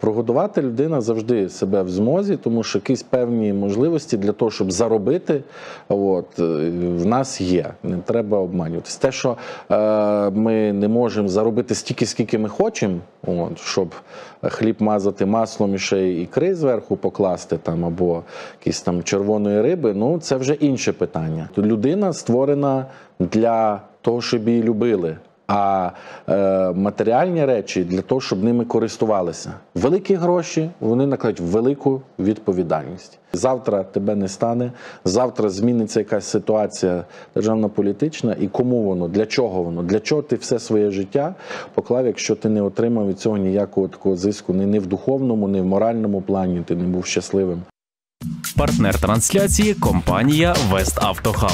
прогодувати людина завжди себе в змозі, тому що якісь певні можливості для того, щоб заробити, в нас є. Не треба обманюватись. Те, що ми не можемо заробити стільки, скільки ми хочемо, щоб хліб мазати маслом і ще ікри зверху покласти, або якісь червоної риби, це вже інше питання. Людина створена для того, щоб її любили. А матеріальні речі для того, щоб ними користувалися. Великі гроші, вони накладуть велику відповідальність. Завтра тебе не стане, завтра зміниться якась ситуація державно-політична, і кому воно, для чого воно, для чого ти все своє життя поклав, якщо ти не отримав від цього ніякого такого зиску, ні в духовному, ні в моральному плані, ти не був щасливим. Партнер трансляції – компанія «Веставтохаб».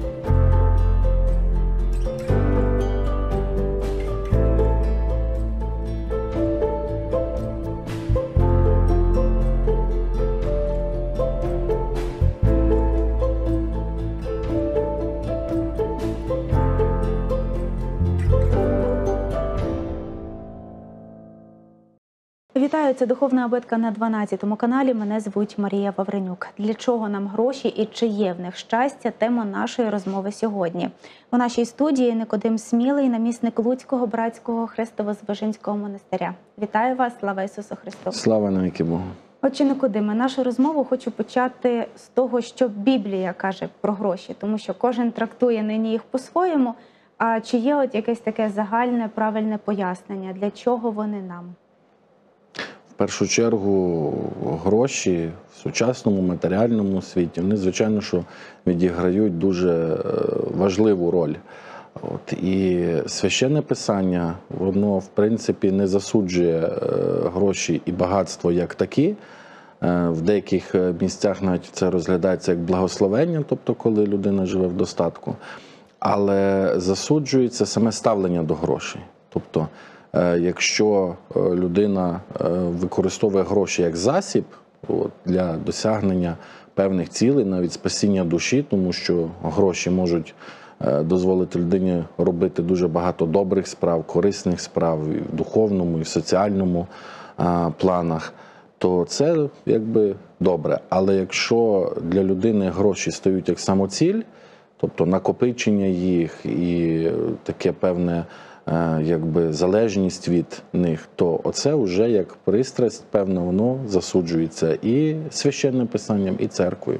Вітаю, це Духовна абетка на 12-му каналі. Мене звуть Марія Вавренюк. Для чого нам гроші і чи є в них щастя – тема нашої розмови сьогодні. У нашій студії Никодим Смілий, намісник Луцького братського Хрестово-Звижинського монастиря. Вітаю вас, слава Ісусу Христу! Слава навіки Богу! Отже, Никодиме, нашу розмову хочу почати з того, що Біблія каже про гроші, тому що кожен трактує нині їх по-своєму. А чи є якесь таке загальне, правильне пояснення, для чого вони нам? В першу чергу гроші в сучасному матеріальному світі, вони, звичайно, що відіграють дуже важливу роль. І Священне Писання, воно, в принципі, не засуджує гроші і багатство як такі. В деяких місцях навіть це розглядається як благословення, тобто коли людина живе в достатку. Але засуджується саме ставлення до грошей. Тобто, якщо людина використовує гроші як засіб для досягнення певних цілей, навіть спасіння душі, тому що гроші можуть дозволити людині робити дуже багато добрих справ, корисних справ і в духовному, і в соціальному планах, то це якби добре. Але якщо для людини гроші стають як самоціль, тобто накопичення їх і таке певне залежність від них, то оце вже як пристрасть, певно, воно засуджується і Священним Писанням, і церквою.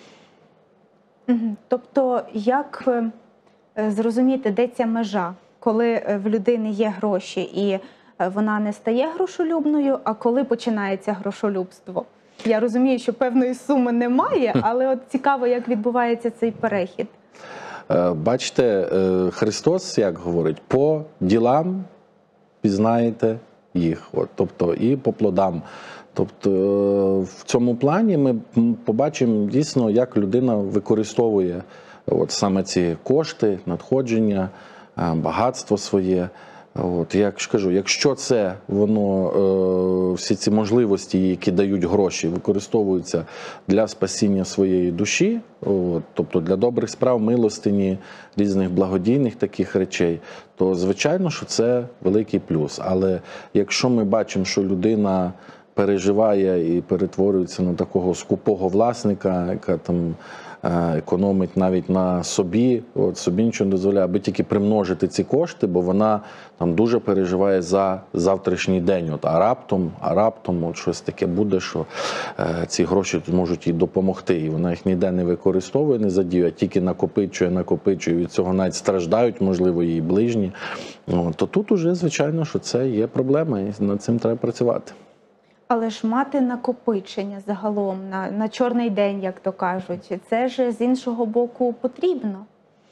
Тобто, як зрозуміти, де ця межа, коли в людини є гроші і вона не стає грошолюбною, а коли починається грошолюбство? Я розумію, що певної суми немає, але цікаво, як відбувається цей перехід. Бачите, Христос, як говорить, по ділам пізнаєте їх, тобто і по плодам. Тобто в цьому плані ми побачимо дійсно, як людина використовує саме ці кошти, надходження, багатство своє. Я ж кажу, якщо це воно, всі ці можливості, які дають гроші, використовуються для спасіння своєї душі, тобто для добрих справ, милостині, різних благодійних таких речей, то звичайно, що це великий плюс. Але якщо ми бачимо, що людина переживає і перетворюється на такого скупого власника, яка там економить навіть на собі, собі нічого не дозволяє, аби тільки примножити ці кошти, бо вона там дуже переживає за завтрашній день. А раптом щось таке буде, що ці гроші можуть їй допомогти. І вона їх ніде не використовує, не задіює, а тільки накопичує, від цього навіть страждають, можливо, її ближні. То тут уже, звичайно, що це є проблема, і над цим треба працювати. Але ж мати накопичення загалом на чорний день, як то кажуть, це ж з іншого боку потрібно?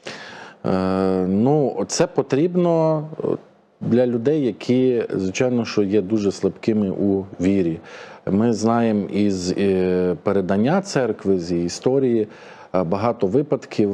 Це потрібно для людей, які, звичайно, що є дуже слабкими у вірі. Ми знаємо із передання церкви, з її історії багато випадків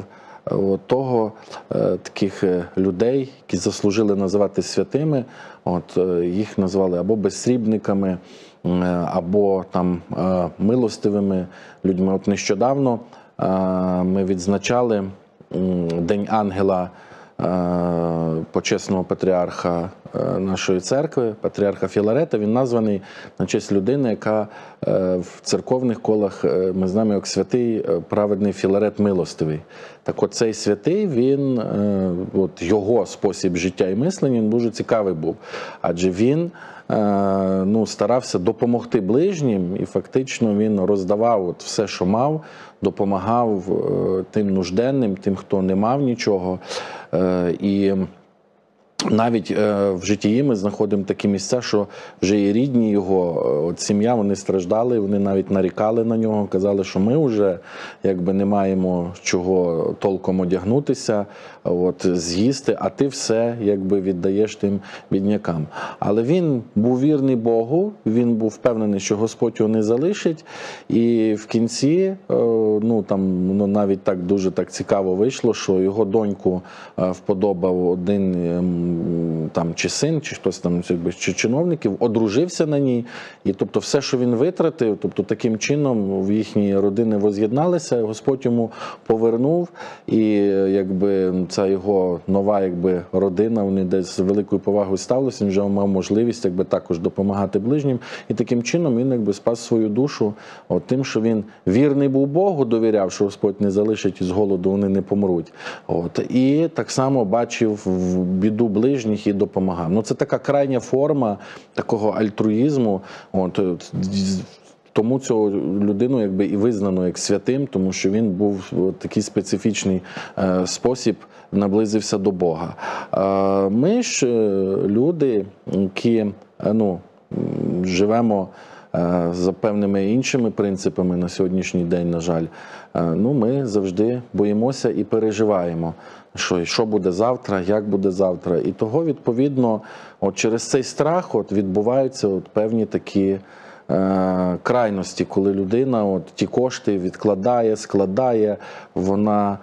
таких людей, які заслужили називати святими, їх назвали або безсрібниками, або там милостивими людьми. Нещодавно ми відзначали День ангела почесного патріарха нашої церкви, патріарха Філарета. Він названий на честь людини, яка в церковних колах, ми знаємо як святий праведний Філарет Милостивий. Так от цей святий, він, от його спосіб життя і мислення, він дуже цікавий був. Адже він старався допомогти ближнім, і фактично він роздавав от все, що мав, допомагав тим нужденним, тим, хто не мав нічого. І навіть в житті ми знаходимо такі місця, що вже і рідні його, от сім'я, вони страждали, вони навіть нарікали на нього, казали, що ми вже якби не маємо чого толком одягнутися, от, з'їсти, а ти все якби віддаєш тим біднякам. Але він був вірний Богу, він був впевнений, що Господь його не залишить, і в кінці, навіть так дуже так цікаво вийшло, що його доньку вподобав один там чи син, чи хтось там чи чиновників, одружився на ній. І тобто все, що він витратив, тобто таким чином в їхні родини воз'єдналися, Господь йому повернув, і якби ця його нова якби родина, вони десь з великою повагою ставилися, він вже мав можливість якби також допомагати ближнім, і таким чином він якби спас свою душу тим, що він вірний був Богу, довіряв, що Господь не залишить, і з голоду вони не помруть. І так само бачив біду ближніх і допомагав. Це така крайня форма такого альтруїзму. Тому цю людину якби і визнано як святим, тому що він був в такий специфічний спосіб наблизився до Бога. Ми ж люди, які живемо за певними іншими принципами на сьогоднішній день, на жаль, ми завжди боїмося і переживаємо, що буде завтра, як буде завтра. І того, відповідно, через цей страх відбуваються певні такі крайності, коли людина ті кошти відкладає, складає, вона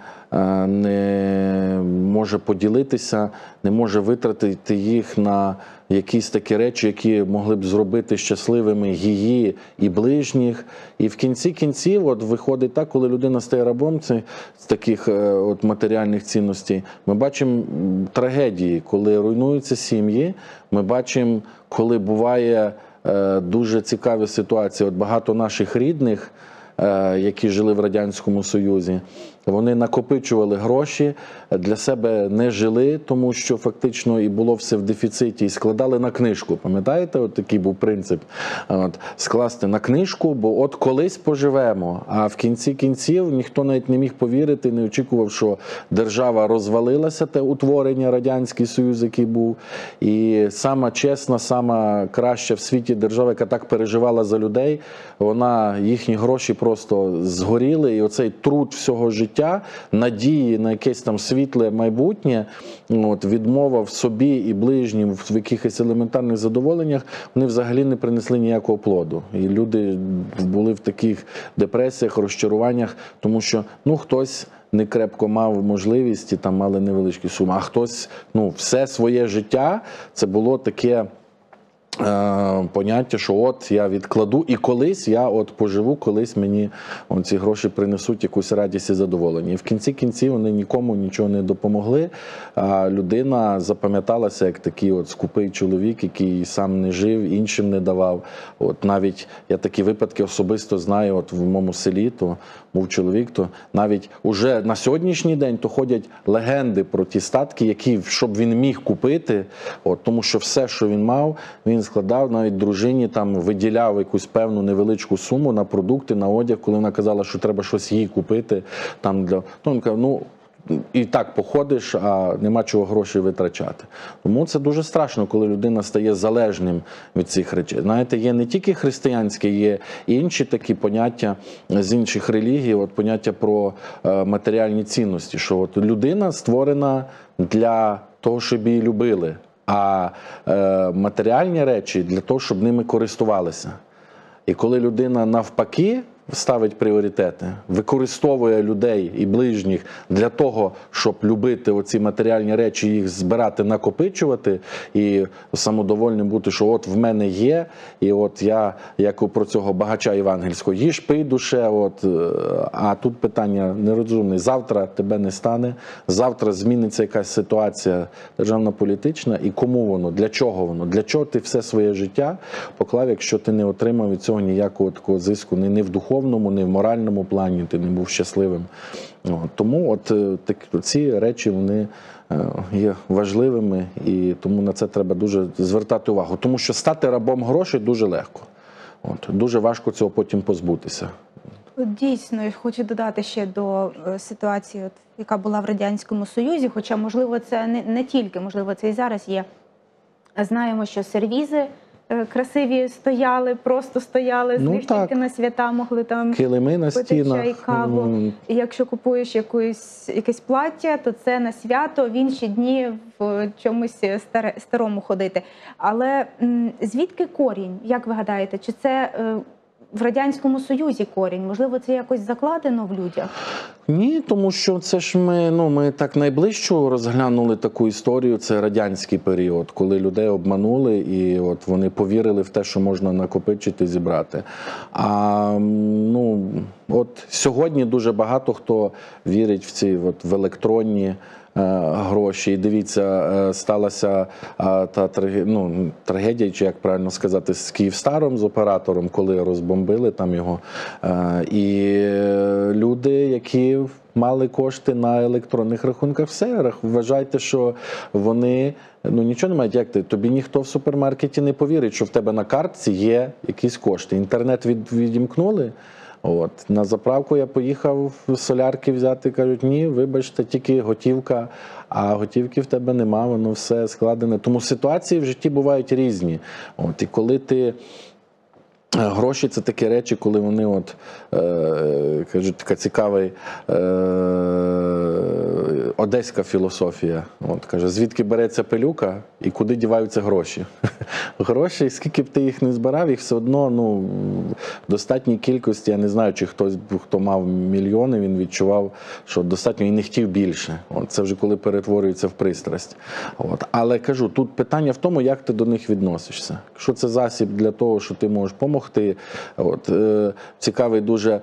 не може поділитися, не може витратити їх на якісь такі речі, які могли б зробити щасливими її і ближніх. І в кінці кінців виходить так, коли людина стає рабом з таких матеріальних цінностей, ми бачимо трагедії, коли руйнуються сім'ї, ми бачимо, коли буває дуже цікаві ситуації. Багато наших рідних, які жили в Радянському Союзі, вони накопичували гроші, для себе не жили, тому що фактично і було все в дефіциті, і складали на книжку. Пам'ятаєте, такий був принцип? Скласти на книжку, бо колись поживемо. А в кінці кінців ніхто навіть не міг повірити, не очікував, що держава розвалилася, те утворення, Радянський Союз, який був. І сама чесна, сама краща в світі держава, яка так переживала за людей, їхні гроші просто згоріли, і оцей труд всього життя, надії на якесь там світле майбутнє, відмова в собі і ближнім в якихось елементарних задоволеннях, вони взагалі не принесли ніякого плоду. І люди були в таких депресіях, розчаруваннях, тому що хтось не крепко мав можливість і там мали невеличкі суми, а хтось все своє життя це було таке поняття, що я відкладу і колись я поживу, колись мені ці гроші принесуть якусь радість і задоволення. І в кінці кінців вони нікому нічого не допомогли, а людина запам'яталася як такий скупий чоловік, який сам не жив, іншим не давав. Навіть я такі випадки особисто знаю, в моєму селі, то був чоловік, то навіть уже на сьогоднішній день то ходять легенди про ті статки, які, щоб він міг купити, тому що все, що він мав, він складав, навіть дружині там виділяв якусь певну невеличку суму на продукти, на одяг, коли вона казала, що треба щось їй купити. Він каже, і так походиш, а нема чого грошей витрачати. Тому це дуже страшно, коли людина стає залежним від цих речей. Знаєте, є не тільки християнське, є і інші такі поняття з інших релігій, поняття про матеріальні цінності, що людина створена для того, щоб її любили, а матеріальні речі для того, щоб ними користувалися. І коли людина навпаки ставить пріоритети, використовує людей і ближніх для того, щоб любити оці матеріальні речі, їх збирати, накопичувати і самодовольним бути, що от в мене є, і от я, як про цього багача євангельського, їж, пий, душе, от, а тут питання нерозумне. Завтра тебе не стане, завтра зміниться якась ситуація державно-політична, і кому воно, для чого воно, для чого ти все своє життя поклав, якщо ти не отримав від цього ніякого такого зиску, не в духовному, не в моральному плані, ти не був щасливим. Тому от ці речі, вони є важливими, і тому на це треба дуже звертати увагу. Тому що стати рабом грошей дуже легко. Дуже важко цього потім позбутися. Дійсно, хочу додати ще до ситуації, яка була в Радянському Союзі, хоча, можливо, це не тільки, можливо, це і зараз є. Знаємо, що сервізи красиві стояли, просто стояли, з них тільки на свята могли там килими на пити стінах. чай, каву. І якщо купуєш якесь плаття, то це на свято, в інші дні в чомусь старому ходити. Але звідки корінь, як ви гадаєте? Чи це в Радянському Союзі корінь? Можливо, це якось закладено в людях? Ні, тому що це ж ми так найближче розглянули таку історію, це радянський період, коли людей обманули і от вони повірили в те, що можна накопичити, зібрати. А от сьогодні дуже багато хто вірить в ці в електронні гроші. І дивіться, сталася та трагедія, чи як правильно сказати, з Київстаром, з оператором, коли розбомбили там його. І люди, які мали кошти на електронних рахунках, все, вважайте, що вони нічого не мають. Як ти? Тобі ніхто в супермаркеті не повірить, що в тебе на картці є якісь кошти. Інтернет відімкнули. На заправку я поїхав солярки взяти, кажуть, ні, вибачте, тільки готівка, а готівки в тебе нема, воно все складене. Тому ситуації в житті бувають різні. І коли ти... Гроші – це такі речі, коли вони, кажуть, така цікава одеська філософія. Каже, звідки береться пилюка і куди діваються гроші? Гроші, скільки б ти їх не збирав, їх все одно, в достатній кількості, я не знаю, чи хто мав мільйони, він відчував, що достатньо і не хотів більше. Це вже коли перетворюється в пристрасть. Але, кажу, тут питання в тому, як ти до них відносишся. Якщо це засіб для того, що ти можеш допомогти, цікавий дуже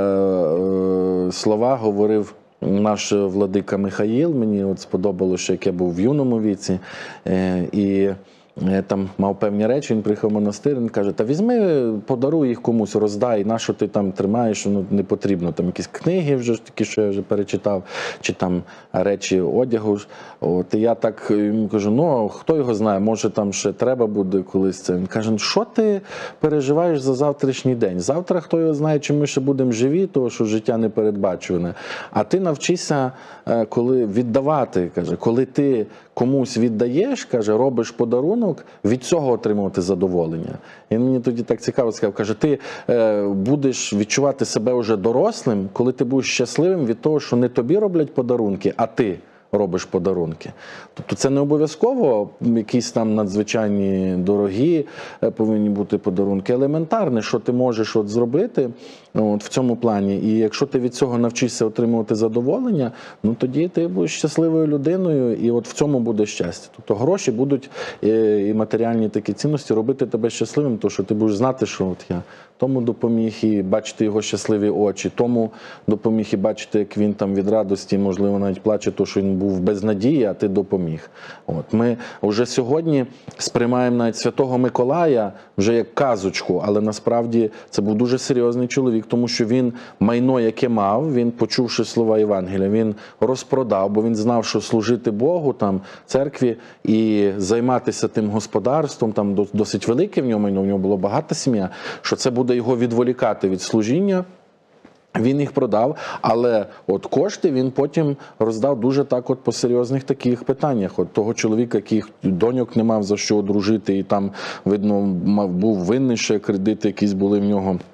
слова говорив наш владика Михаїл, мені сподобалося, що як я був в юному віці, і там мав певні речі, він приїхав в монастир, він каже, та візьми, подаруй їх комусь, роздай, на що ти там тримаєш, не потрібно, там якісь книги вже такі, що я вже перечитав, чи там речі одягу. І я так йому кажу, хто його знає, може там ще треба буде колись це. Він каже, що ти переживаєш за завтрашній день? Завтра хто його знає, чи ми ще будемо живі, тому що життя не передбачуване. А ти навчися, коли віддавати, каже, коли ти комусь віддаєш, каже, робиш подарунок, від цього отримувати задоволення. І мені тоді так цікаво сказав, каже, ти будеш відчувати себе вже дорослим, коли ти будеш щасливим від того, що не тобі роблять подарунки, а ти робиш подарунки. Тобто це не обов'язково якісь там надзвичайні дорогі повинні бути подарунки. Елементарне, що ти можеш зробити в цьому плані. І якщо ти від цього навчишся отримувати задоволення, тоді ти будеш щасливою людиною, і в цьому буде щастя. Тобто гроші будуть і матеріальні такі цінності робити тебе щасливим, тому що ти будеш знати, що я тому допоміг і бачити його щасливі очі, тому допоміг і бачити, як він там від радості, можливо, навіть плаче, то що він був без надії, а ти допоміг. Ми вже сьогодні сприймаємо навіть Святого Миколая вже як казочку, але насправді це був дуже серйозний чоловік, тому що він майно, яке мав, він, почувши слова Євангелія, він розпродав, бо він знав, що служити Богу, там, церкві і займатися тим господарством, там досить велике в нього майно, в нього було багата сім'я, що це буде його відволікати від служіння. Він їх продав, але кошти він потім роздав дуже так по серйозних таких питаннях. Того чоловіка, яких доньок не мав за що одружити, і там, видно, був винний ще кредити, якісь були в нього.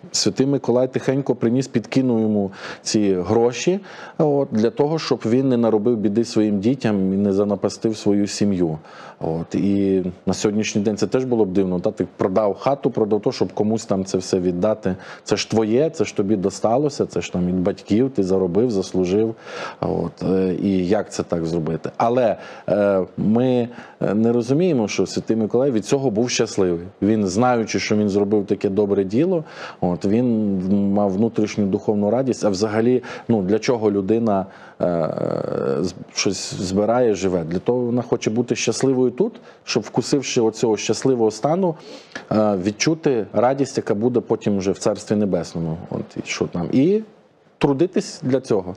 Святий Миколай тихенько приніс, підкинув йому ці гроші, для того, щоб він не наробив біди своїм дітям і не занапастив свою сім'ю. І на сьогоднішній день це теж було б дивно. Ти продав хату, продав то, щоб комусь там це все віддати. Це ж твоє, це ж тобі досталося, це ж там від батьків, ти заробив, заслужив. І як це так зробити? Але ми не розуміємо, що Святий Миколай від цього був щасливий. Він, знаючи, що він зробив таке добре діло, він мав внутрішню духовну радість. А взагалі, для чого людина щось збирає, живе? Для того вона хоче бути щасливою тут, щоб, вкусивши оцього щасливого стану, відчути радість, яка буде потім вже в Царстві Небесному. І трудитись для цього.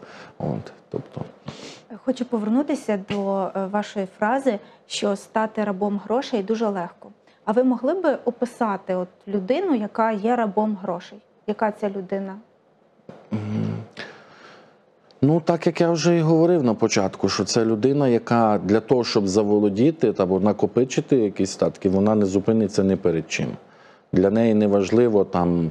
Хочу повернутися до вашої фрази, що стати рабом грошей дуже легко. А ви могли б описати людину, яка є рабом грошей? Яка ця людина? Так як я вже і говорив на початку, що це людина, яка для того, щоб заволодіти або накопичити якісь статки, вона не зупиниться ні перед чим. Для неї не важливо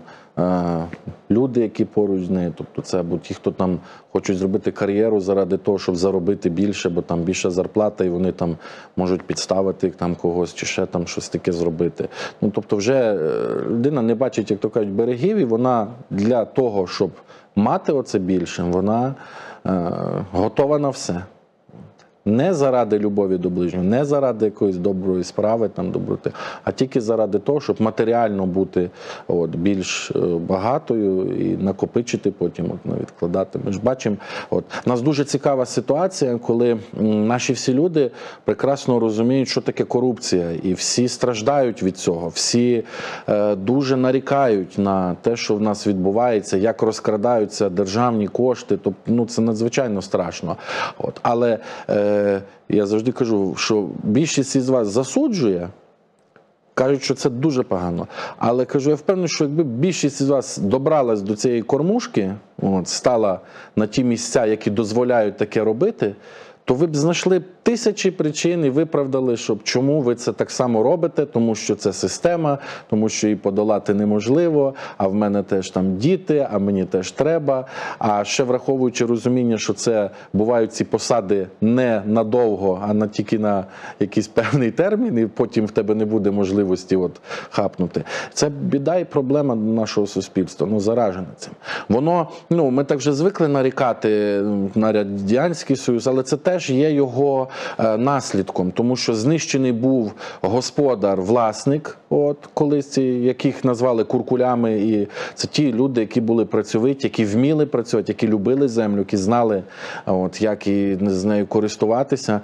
люди, які поруч з нею, тобто це або ті, хто там хочуть зробити кар'єру заради того, щоб заробити більше, бо там більша зарплата, і вони там можуть підставити когось чи ще там щось таке зробити. Тобто вже людина не бачить, як то кажуть, берегів, і вона для того, щоб мати оце більше, вона готова на все. Не заради любові до ближнього, не заради якоїсь доброї справи, доброти, а тільки заради того, щоб матеріально бути більш багатою і накопичити потім, відкладати. Ми ж бачимо, у нас дуже цікава ситуація, коли наші всі люди прекрасно розуміють, що таке корупція, і всі страждають від цього, всі дуже нарікають на те, що в нас відбувається, як розкрадаються державні кошти, тобто, це надзвичайно страшно. Але я завжди кажу, що більшість із вас засуджує, кажуть, що це дуже погано. Але кажу, я впевнений, що якби більшість із вас добралась до цієї кормушки, стала на ті місця, які дозволяють таке робити, то ви б знайшли тисячі причин і виправдали, щоб чому ви це так само робите, тому що це система, тому що її подолати неможливо, а в мене теж там діти, а мені теж треба. А ще враховуючи розуміння, що це бувають ці посади не надовго, а тільки на якийсь певний термін, і потім в тебе не буде можливості хапнути. Це біда і проблема нашого суспільства, заражене цим. Воно, ми так вже звикли нарікати на Радянський Союз, але це теж є його наслідком, тому що знищений був господар, власник, колись, яких назвали куркулями, і це ті люди, які були працьовиті, які вміли працювати, які любили землю, які знали, як з нею користуватися.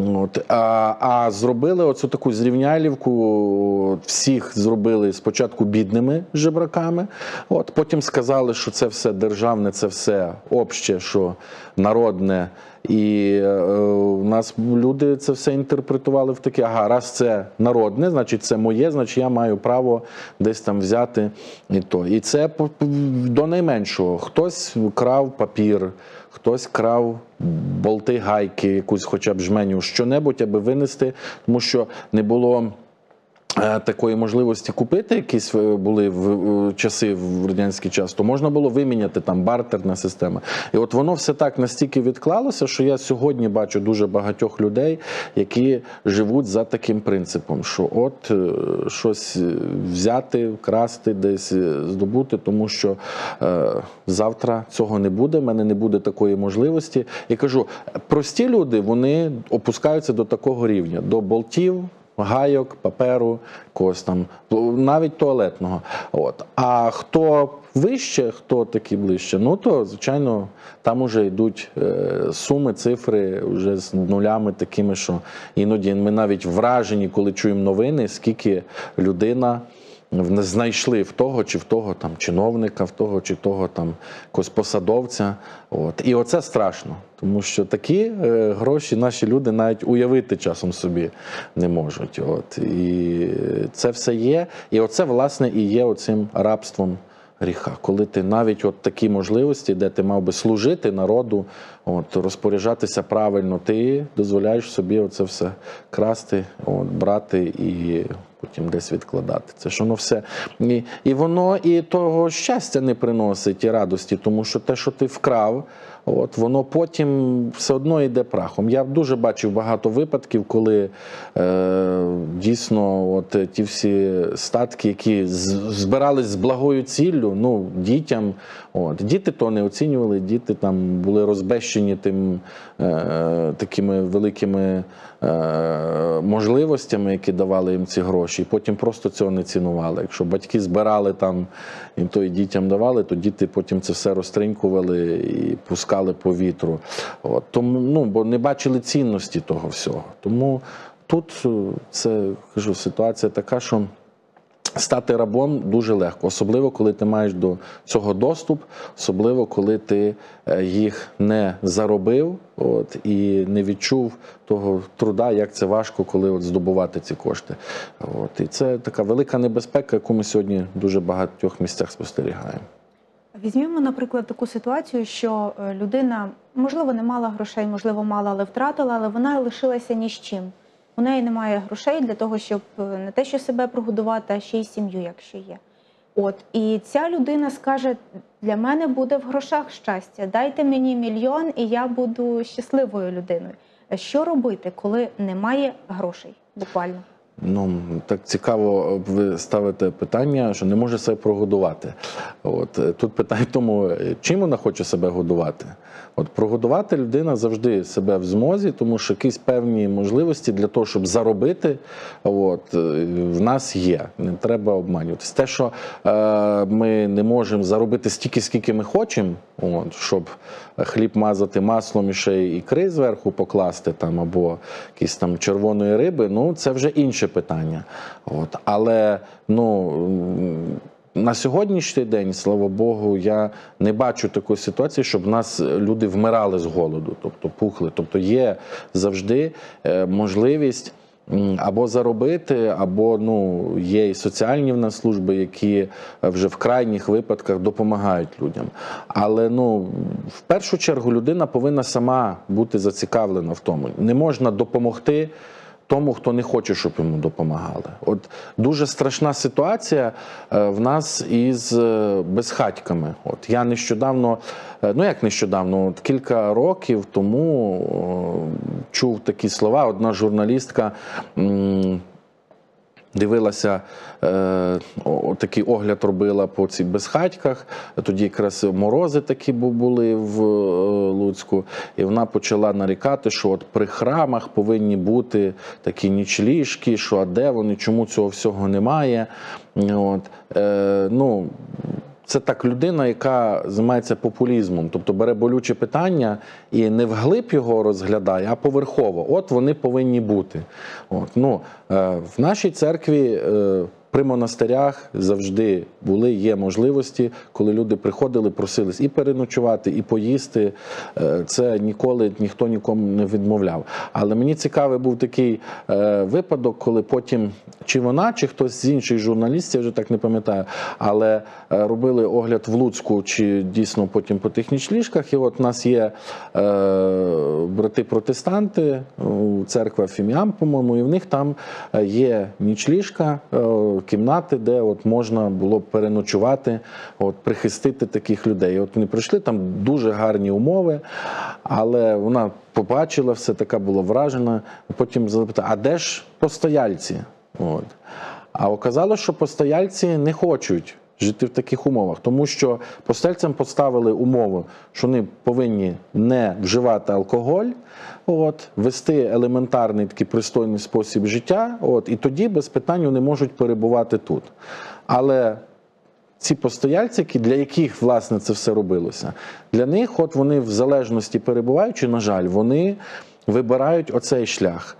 А зробили оцю таку зрівнялівку, всіх зробили спочатку бідними жебраками, потім сказали, що це все державне, це все обще, що народне. І у нас люди це все інтерпретували в таке, раз це народне, значить це моє, значить я маю право десь там взяти і то. І це до найменшого. Хтось крав папір, хтось крав болти, гайки, якусь хоча б жменю, що-небудь, аби винести, тому що не було такої можливості купити, якісь були в часи, в радянський час, то можна було виміняти, бартерна система. І воно все так настільки відклалося, що я сьогодні бачу дуже багатьох людей, які живуть за таким принципом, що щось взяти, вкрасти, десь здобути, тому що завтра цього не буде, в мене не буде такої можливості. Я кажу, прості люди, вони опускаються до такого рівня, до болтів, гайок, паперу, когось там, навіть туалетного. А хто вище, хто такі ближче, то, звичайно, там уже йдуть суми, цифри вже з нулями такими, що іноді ми навіть вражені, коли чуємо новини, скільки людина знайшли в того чи в того там чиновника, в того чи того там якогось посадовця. І оце страшно, тому що такі гроші наші люди навіть уявити часом собі не можуть. І це все є. І оце, власне, і є оцим рабством гріха. Коли ти навіть такі можливості, де ти мав би служити народу, розпоряджатися правильно, ти дозволяєш собі оце все красти, брати і потім десь відкладати. Це ж воно все. І воно і того щастя не приносить, і радості, тому що те, що ти вкрав, от, воно потім все одно йде прахом. Я дуже бачив багато випадків, коли дійсно от, ті всі статки, які збирались з благою ціллю, ну, дітям, от, діти то не оцінювали, діти там були розбещені тим такими великими можливостями, які давали їм ці гроші, і потім просто цього не цінували. Якщо батьки збирали там, і то і дітям давали, то діти потім це все розтринькували і пускали по вітру. От, тому, ну, бо не бачили цінності того всього. Тому тут це, кажу, ситуація така, що стати рабом дуже легко, особливо, коли ти маєш до цього доступ, особливо, коли ти їх не заробив, от, і не відчув того труда, як це важко, коли от здобувати ці кошти. От, і це така велика небезпека, яку ми сьогодні в дуже багатьох місцях спостерігаємо. Візьмімо, наприклад, таку ситуацію, що людина, можливо, не мала грошей, можливо, мала, але втратила, але вона лишилася ні з чим. У неї немає грошей для того, щоб не те, що себе прогодувати, а ще й сім'ю, якщо є. От, і ця людина скаже, для мене буде в грошах щастя, дайте мені 1 мільйон і я буду щасливою людиною. Що робити, коли немає грошей, буквально? Ну, так цікаво ви ставите питання, що не може себе прогодувати. От, тут питання в тому, чим вона хоче себе годувати. От, прогодувати людина завжди себе в змозі, тому що якісь певні можливості для того, щоб заробити, от, в нас є. Не треба обманюватися. Те, що ми не можемо заробити стільки, скільки ми хочемо, от, щоб хліб мазати маслом і ще ікри зверху покласти, там, або якісь там червоної риби, ну, це вже інше питання. От, але, ну, на сьогоднішній день, слава Богу, я не бачу такої ситуації, щоб в нас люди вмирали з голоду, тобто пухли. Тобто є завжди можливість або заробити, або, ну, є і соціальні в нас служби, які вже в крайніх випадках допомагають людям. Але, ну, в першу чергу людина повинна сама бути зацікавлена в тому. Не можна допомогти тому, хто не хоче, щоб йому допомагали. От дуже страшна ситуація в нас із безхатьками. От я нещодавно, ну як нещодавно, от кілька років тому чув такі слова. Одна журналістка дивилася, такий огляд робила по цих безхатьках, тоді якраз морози такі були в Луцьку, і вона почала нарікати, що от при храмах повинні бути такі нічліжки, що а де вони, чому цього всього немає. От, ну, це так людина, яка займається популізмом, тобто бере болюче питання і не вглиб його розглядає, а поверхово. От вони повинні бути. От, ну, в нашій церкві при монастирях завжди є можливості, коли люди приходили, просились і переночувати, і поїсти. Це ніколи ніхто нікому не відмовляв. Але мені цікавий був такий випадок, коли потім чи вона, чи хтось з інших журналістів, я вже так не пам'ятаю, але робили огляд в Луцьку, чи дійсно потім по тих нічліжках. І от у нас є брати-протестанти, церква Фіміам, по-моєму, і в них там є нічліжка, кімнати, де от можна було б переночувати, от, прихистити таких людей. От вони прийшли, там дуже гарні умови, але вона побачила все, така була вражена, потім запитала, а де ж постояльці? От. А оказалось, що постояльці не хочуть жити в таких умовах, тому що постояльцям поставили умову, що вони повинні не вживати алкоголь, от, вести елементарний такий пристойний спосіб життя, от, і тоді без питань вони можуть перебувати тут. Але ці постояльці, для яких, власне, це все робилося, для них, от вони в залежності перебуваючи, на жаль, вони вибирають оцей шлях.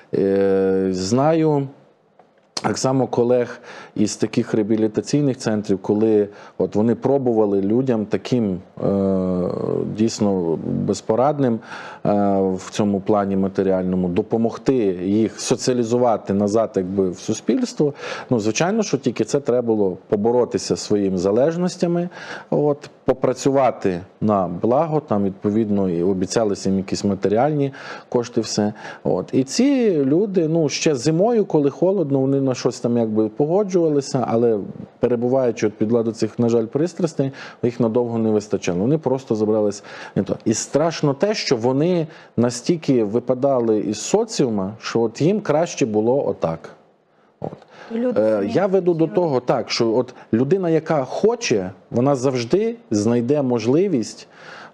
Знаю так само колег із таких реабілітаційних центрів, коли от вони пробували людям таким дійсно безпорадним в цьому плані матеріальному допомогти їх соціалізувати назад якби в суспільство. Ну, звичайно, що тільки це треба було поборотися своїми залежностями, от, попрацювати на благо, там відповідно і обіцялися їм якісь матеріальні кошти, все. От. І ці люди, ну, ще зимою, коли холодно, вони на щось там якби погоджувалися, але перебуваючи під владу цих, на жаль, пристрастей, їх надовго не вистачало. Вони просто забрались не то. І страшно те, що вони настільки випадали із соціума, що от їм краще було отак. От. Я веду до того так, що от людина, яка хоче, вона завжди знайде можливість,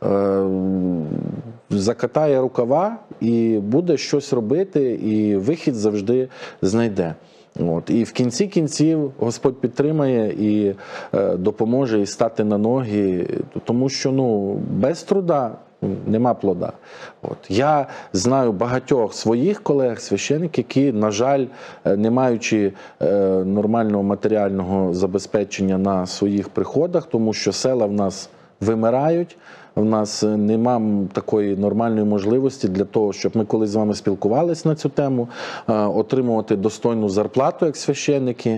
закатає рукава і буде щось робити, і вихід завжди знайде. От. І в кінці кінців Господь підтримає і допоможе і стати на ноги, тому що ну, без труда нема плода. От. Я знаю багатьох своїх колег-священиків, які, на жаль, не маючи нормального матеріального забезпечення на своїх приходах, тому що села в нас вимирають, в нас немає такої нормальної можливості для того, щоб ми колись з вами спілкувалися на цю тему, отримувати достойну зарплату як священники.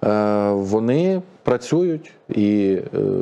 Вони працюють і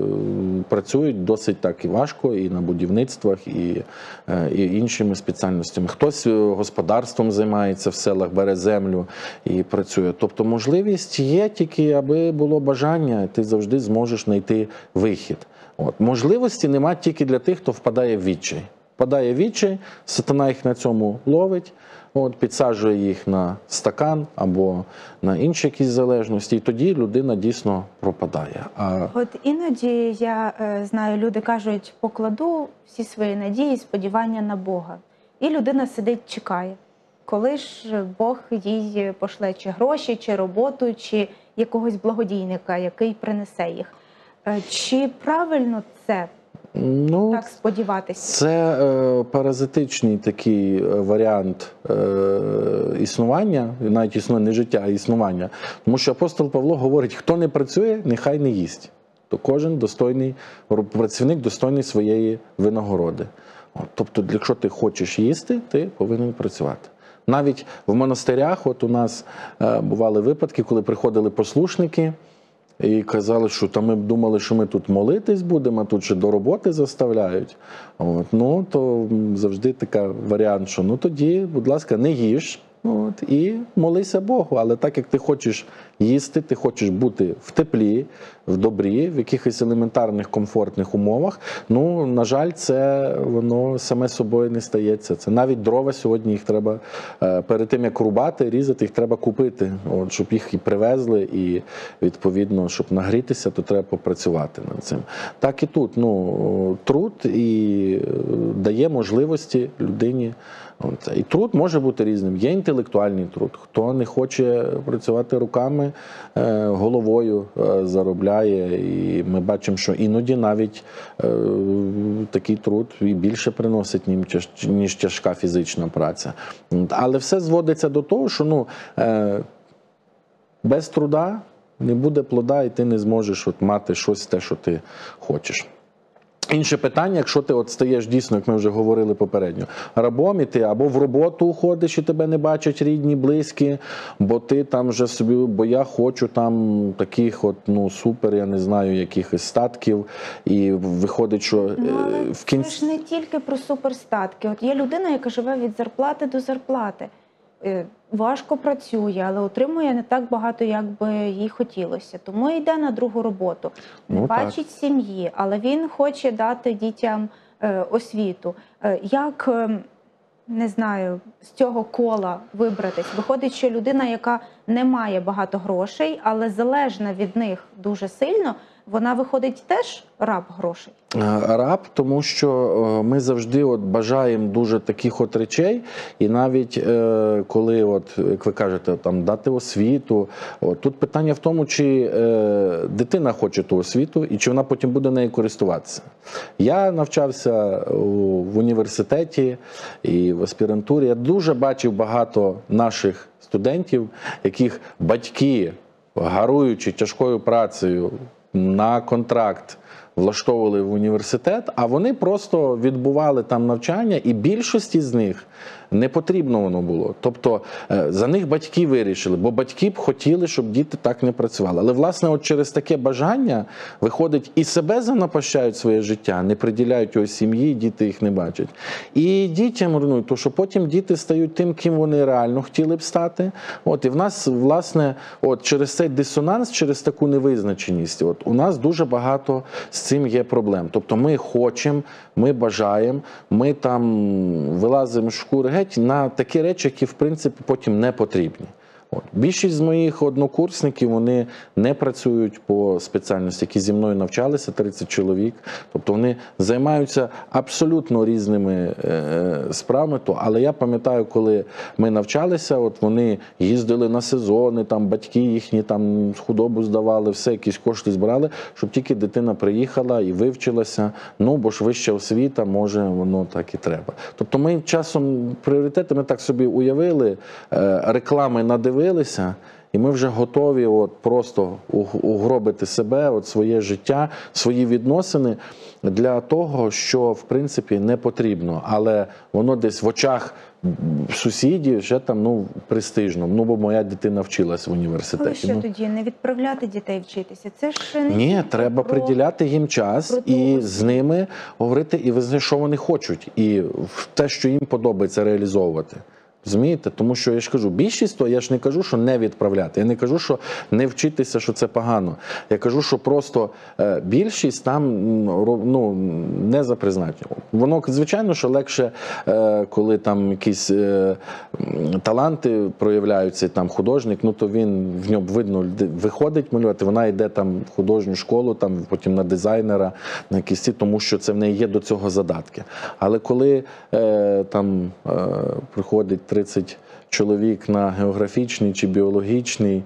працюють досить так і важко, і на будівництвах, і іншими спеціальностями. Хтось господарством займається в селах, бере землю і працює. Тобто можливість є, тільки аби було бажання, ти завжди зможеш знайти вихід. От. Можливості нема тільки для тих, хто впадає в відчай. Впадає в відчай, сатана їх на цьому ловить, от, підсаджує їх на стакан або на інші якісь залежності, і тоді людина дійсно пропадає. От іноді, я знаю, люди кажуть, покладу всі свої надії, сподівання на Бога. І людина сидить, чекає, коли ж Бог їй пошле чи гроші, чи роботу, чи якогось благодійника, який принесе їх. Чи правильно це? Ну, Так сподіватися? Це паразитичний такий варіант існування, навіть існування не життя, а існування. Тому що апостол Павло говорить, хто не працює, нехай не їсть. То кожен достойний працівник достойний своєї винагороди. От, тобто, якщо ти хочеш їсти, ти повинен працювати. Навіть в монастирях, от у нас бували випадки, коли приходили послушники, і казали, що там ми думали, що ми тут молитись будемо, а тут ще до роботи заставляють. От, ну, то завжди такий варіант, що ну тоді, будь ласка, не їж, от, і молися Богу. Але так як ти хочеш їсти, ти хочеш бути в теплі, в добрі, в якихось елементарних комфортних умовах, ну, на жаль, це воно саме собою не стається. Це навіть дрова сьогодні, їх треба перед тим, як рубати, різати, їх треба купити, от, щоб їх і привезли, і відповідно, щоб нагрітися, то треба попрацювати над цим. Так і тут, ну, труд і дає можливості людині. І труд може бути різним. Є інтелектуальний труд. Хто не хоче працювати руками, головою заробляє. І ми бачимо, що іноді навіть такий труд і більше приносить, ніж тяжка фізична праця. Але все зводиться до того, що ну, без труда не буде плода, і ти не зможеш от мати щось те, що ти хочеш. Інше питання, якщо ти от стаєш дійсно, як ми вже говорили попередньо, рабом, і ти або в роботу уходиш, і тебе не бачать рідні, близькі, бо ти там вже собі, бо я хочу там таких от, ну, супер, я не знаю, якихось статків, і виходить, що в кінці... Це ж не тільки про суперстатки. От є людина, яка живе від зарплати до зарплати. Важко працює, але отримує не так багато, як би їй хотілося. Тому йде на другу роботу. Не бачить сім'ї, але він хоче дати дітям освіту. Як, не знаю, з цього кола вибратись? Виходить, що людина, яка не має багато грошей, але залежна від них дуже сильно, вона виходить теж раб грошей? Раб, тому що ми завжди от бажаємо дуже таких от речей, і навіть коли, от, як ви кажете, там, дати освіту, от, тут питання в тому, чи дитина хоче ту освіту, і чи вона потім буде нею користуватися. Я навчався в університеті і в аспірантурі, я дуже бачив багато наших студентів, яких батьки, гаруючи тяжкою працею, на контракт влаштовували в університет, а вони просто відбували там навчання, і більшості з них не потрібно воно було. Тобто за них батьки вирішили, бо батьки б хотіли, щоб діти так не працювали. Але, власне, от через таке бажання виходить, і себе занапащають своє життя, не приділяють його сім'ї, діти їх не бачать. І дітям руйнують, тому що потім діти стають тим, ким вони реально хотіли б стати. От, і в нас, власне, от через цей дисонанс, через таку невизначеність, от, у нас дуже багато з цим є проблем. Тобто ми хочемо, ми бажаємо, ми там вилазимо з шкури геть на такі речі, які, в принципі, потім не потрібні. От. Більшість з моїх однокурсників, вони не працюють по спеціальності, які зі мною навчалися, 30 чоловік. Тобто вони займаються абсолютно різними справами. Але я пам'ятаю, коли ми навчалися, от вони їздили на сезони, там батьки їхні там худобу здавали, все, якісь кошти збирали, щоб тільки дитина приїхала і вивчилася. Ну, бо ж вища освіта, може, воно так і треба. Тобто ми часом пріоритети, ми так собі уявили, реклами надивилися, і ми вже готові от просто угробити себе, от своє життя, свої відносини для того, що, в принципі, не потрібно. Але воно десь в очах сусідів вже там, ну, престижно. Ну, бо моя дитина вчилась в університеті. Але що тоді, не відправляти дітей вчитися? Це ж не Ні, треба приділяти їм час і з ними говорити, і визнати, що вони хочуть. І те, що їм подобається, реалізовувати. Розумієте? Тому що, я ж кажу, більшість, то я ж не кажу, що не відправляти. Я не кажу, що не вчитися, що це погано. Я кажу, що просто більшість там, ну, не за призначенням. Воно, звичайно, що легше, коли там якісь таланти проявляються, там художник, ну, то він, в ньому видно, виходить малювати, вона йде там в художню школу, там потім на дизайнера, на якісь ці, тому що це в неї є до цього задатки. Але коли там приходить 30 чоловік на географічний чи біологічний,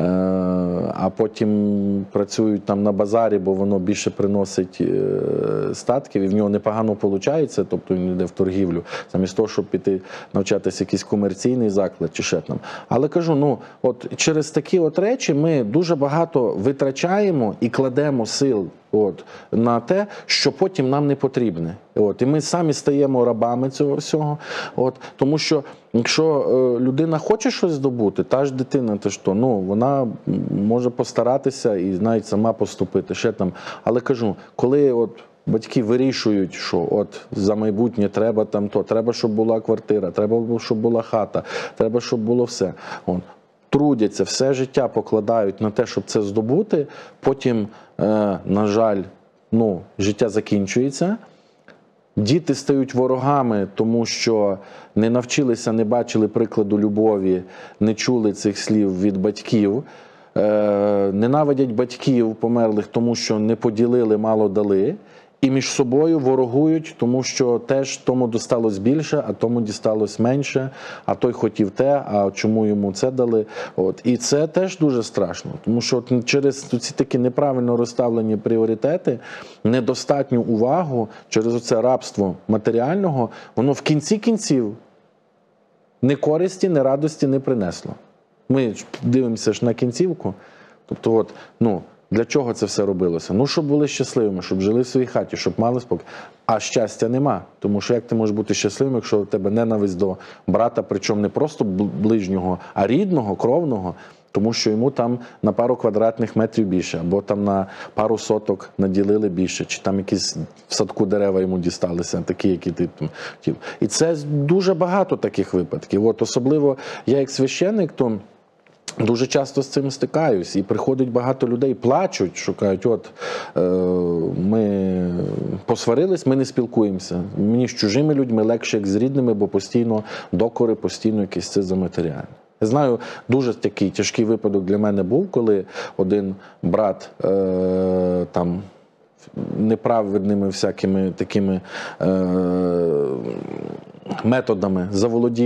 а потім працюють там на базарі, бо воно більше приносить статків, і в нього непогано виходить, тобто він йде в торгівлю, замість того, щоб піти навчатися якийсь комерційний заклад чи ще там. Але кажу, ну, от через такі от речі ми дуже багато витрачаємо і кладемо сил от, на те, що потім нам не потрібне. От, і ми самі стаємо рабами цього всього. От, тому що, якщо людина хоче щось здобути, та ж дитина, то що, ну, вона може постаратися і навіть сама поступити. Ще там. Але кажу, коли от батьки вирішують, що от за майбутнє треба там то, треба, щоб була квартира, треба, щоб була хата, треба, щоб було все. От. Трудяться, все життя покладають на те, щоб це здобути, потім, на жаль, ну, життя закінчується, діти стають ворогами, тому що не навчилися, не бачили прикладу любові, не чули цих слів від батьків, ненавидять батьків померлих, тому що не поділили, мало дали, і між собою ворогують, тому що теж тому досталось більше, а тому дісталось менше, а той хотів те, а чому йому це дали. От. І це теж дуже страшно, тому що через ці такі неправильно розставлені пріоритети, недостатню увагу, через оце рабство матеріального, воно в кінці кінців ні користі, ні радості не принесло. Ми дивимося ж на кінцівку, тобто от, ну, для чого це все робилося? Ну, щоб були щасливими, щоб жили в своїй хаті, щоб мали спокій. А щастя нема. Тому що як ти можеш бути щасливим, якщо в тебе ненависть до брата, причому не просто ближнього, а рідного, кровного, тому що йому там на пару квадратних метрів більше, або там на пару соток наділили більше, чи там якісь в садку дерева йому дісталися, такі, які ти хотів. І це дуже багато таких випадків. От особливо я як священник, то дуже часто з цим стикаюсь, і приходить багато людей, плачуть, шукають, от, ми посварились, ми не спілкуємося. Мені з чужими людьми легше, як з рідними, бо постійно докори, постійно якісь це за матеріальне. Я знаю, дуже такий тяжкий випадок для мене був, коли один брат там неправедними всякими такими методами заволодів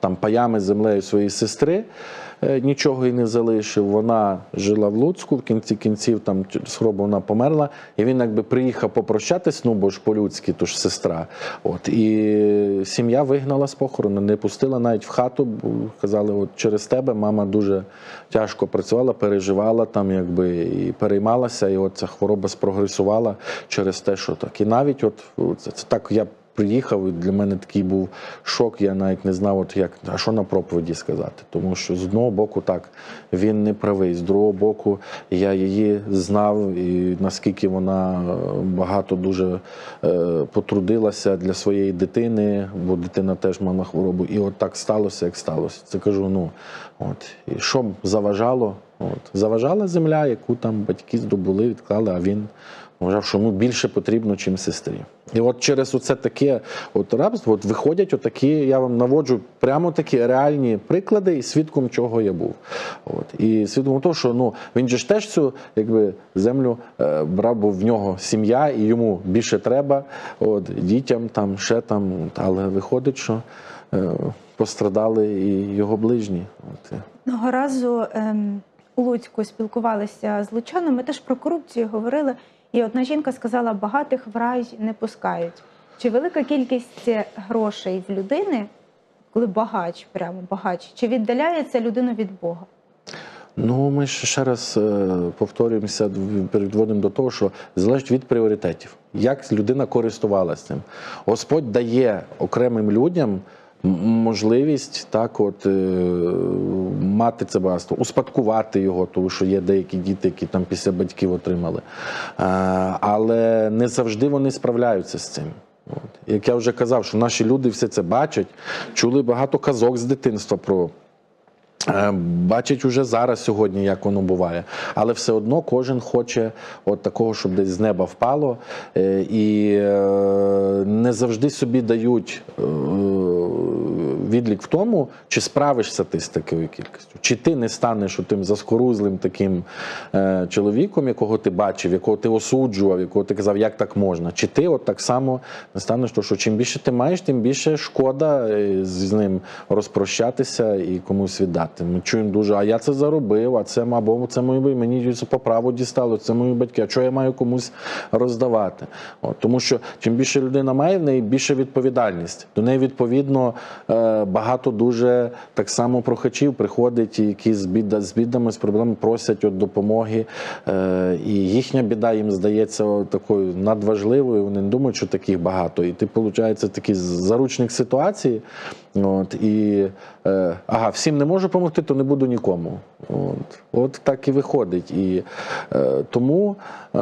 там паями землею своєї сестри, нічого їй не залишив. Вона жила в Луцьку, в кінці кінців там через хворобу вона померла, і він якби приїхав попрощатись, ну бо ж по-людськи, то ж сестра. От, і сім'я вигнала з похорону, не пустила навіть в хату, бо казали, от через тебе мама дуже тяжко працювала, переживала там якби і переймалася, і от ця хвороба спрогресувала через те, що так. І навіть от це так я приїхав, і для мене такий був шок, я навіть не знав, от як, а що на проповіді сказати. Тому що з одного боку так, він не правий, з другого боку я її знав, і наскільки вона багато дуже потрудилася для своєї дитини, бо дитина теж мала хворобу. І от так сталося, як сталося. Це кажу, ну, от, і що б заважало? От, заважала земля, яку там батьки здобули, відклали, а він вважав, що йому більше потрібно, чим сестрі. І от через оце таке от рабство от виходять отакі, я вам наводжу прямо такі реальні приклади, і свідком чого я був. От. І свідком того, що ну, він же ж теж цю якби, землю брав, бо в нього сім'я, і йому більше треба, от, дітям, там, ще там, але виходить, що пострадали і його ближні. От. Одного разу у Луцьку спілкувалися з лучанами, теж про корупцію говорили. І одна жінка сказала, багатих в рай не пускають. Чи велика кількість грошей в людини, коли багач, прямо багач, чи віддаляється людину від Бога? Ну, ми ще раз повторюємося, переводимо до того, що залежить від пріоритетів. Як людина користувалася цим. Господь дає окремим людям можливість так от мати це багатство, успадкувати його, тому що є деякі діти, які там після батьків отримали. Але не завжди вони справляються з цим. От. Як я вже казав, що наші люди все це бачать, чули багато казок з дитинства про бачать уже зараз сьогодні, як воно буває. Але все одно кожен хоче от такого, щоб десь з неба впало. І не завжди собі дають відлік в тому, чи справишся ти з такою кількістю. Чи ти не станеш тим заскорузлим таким чоловіком, якого ти бачив, якого ти осуджував, якого ти казав, як так можна. Чи ти от так само не станеш, то що чим більше ти маєш, тим більше шкода з ним розпрощатися і комусь віддати. Ми чуємо дуже, а я це заробив, а це, або це мені це по праву дістало, це мої батьки, а чого я маю комусь роздавати? От, тому що чим більше людина має, в неї більше відповідальність. До неї, відповідно, багато дуже так само прохачів приходить, які з бідами, з проблемами просять от допомоги. І їхня біда їм здається такою надважливою, вони не думають, що таких багато. І ти, виходить, такий заручник ситуації. От, і, всім не можу допомогти, то не буду нікому. От так і виходить. І тому,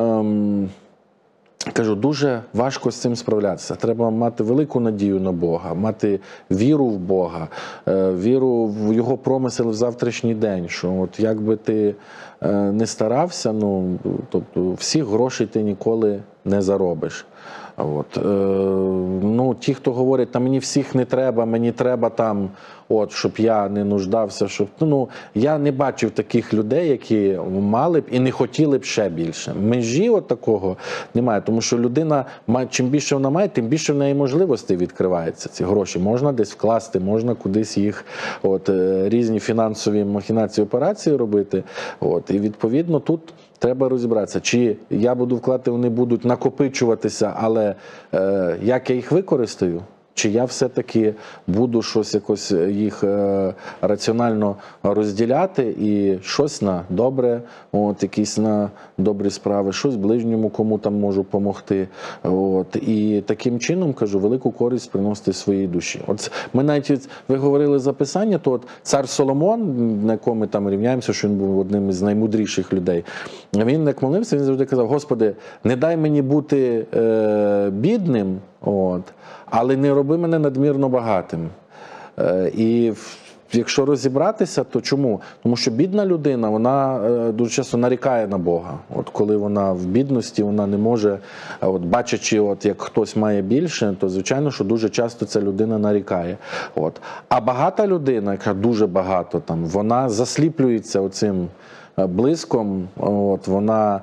кажу, дуже важко з цим справлятися. Треба мати велику надію на Бога, мати віру в Бога, віру в Його промисел в завтрашній день, що от як би ти не старався, ну, тобто всіх грошей ти ніколи не заробиш. От, ну, ті, хто говорять, та мені всіх не треба, мені треба там, от, щоб я не нуждався, щоб, ну, я не бачив таких людей, які мали б і не хотіли б ще більше. Межі от такого немає, тому що людина, чим більше вона має, тим більше в неї можливостей відкривається. Ці гроші можна десь вкласти, можна кудись їх, от, різні фінансові махінації, операції робити. От, і відповідно тут треба розібратися, чи я буду вкладати, вони будуть накопичуватися, але як я їх використаю, чи я все-таки буду щось якось їх раціонально розділяти і щось на добре, от, якісь на добрі справи, щось ближньому, кому там можу допомогти. От, і таким чином, кажу, велику користь приносити своїй душі. От ми навіть, ви говорили за Писання, то от цар Соломон, на якому ми там рівняємося, що він був одним із наймудріших людей, він як молився, він завжди казав, Господи, не дай мені бути бідним, от, але не роби мене надмірно багатим. І якщо розібратися, то чому? Тому що бідна людина, вона дуже часто нарікає на Бога. От коли вона в бідності, вона не може, от бачачи, от як хтось має більше, то звичайно, що дуже часто ця людина нарікає. От. А багата людина, яка дуже багато там, вона засліплюється оцим блиском, от, вона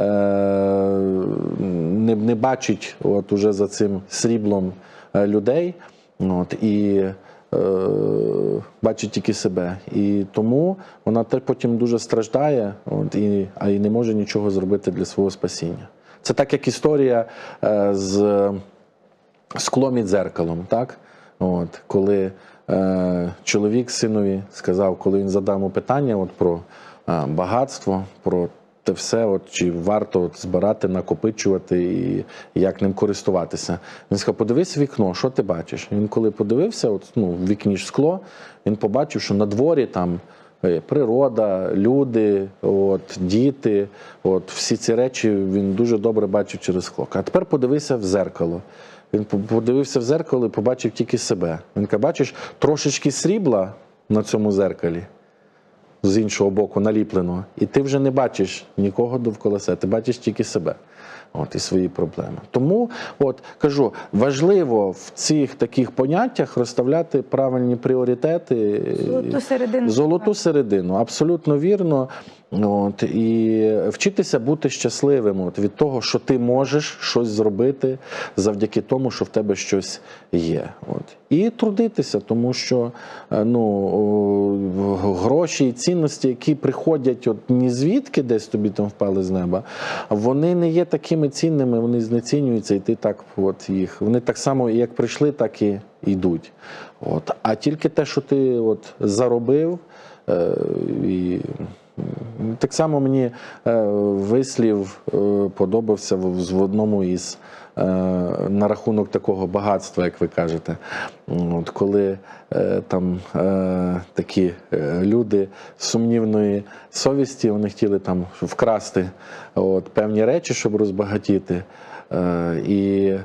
не бачить от уже за цим сріблом людей, от, і бачить тільки себе. І тому вона потім дуже страждає, а й не може нічого зробити для свого спасіння. Це так, як історія з склом і дзеркалом, так? Коли чоловік синові сказав, коли він задав йому питання про багатство, про те все, чи варто збирати, накопичувати і як ним користуватися. Він сказав, подивись в вікно, що ти бачиш? Він коли подивився, в вікні ж скло, він побачив, що на дворі там природа, люди, діти, всі ці речі він дуже добре бачив через скло. А тепер подивися в зеркало. Він подивився в зеркало і побачив тільки себе. Він каже, бачиш, трошечки срібла на цьому зеркалі, з іншого боку наліплено, і ти вже не бачиш нікого довкола себе, ти бачиш тільки себе і свої проблеми. Тому, кажу, важливо в цих таких поняттях розставляти правильні пріоритети. Золоту середину. Золоту середину, абсолютно вірно. І вчитися бути щасливим від того, що ти можеш щось зробити завдяки тому, що в тебе щось є. І трудитися, тому що гроші і цінності, які приходять ні звідки десь тобі там впали з неба, вони не є такими цінними, вони знецінюються, і ти так їх. Вони так само, як прийшли, так і йдуть. А тільки те, що ти заробив, і так само мені вислів подобався в одному із на рахунок такого багатства, як ви кажете. Коли там такі люди сумнівної совісті, вони хотіли там вкрасти певні речі, щоб розбагатіти. І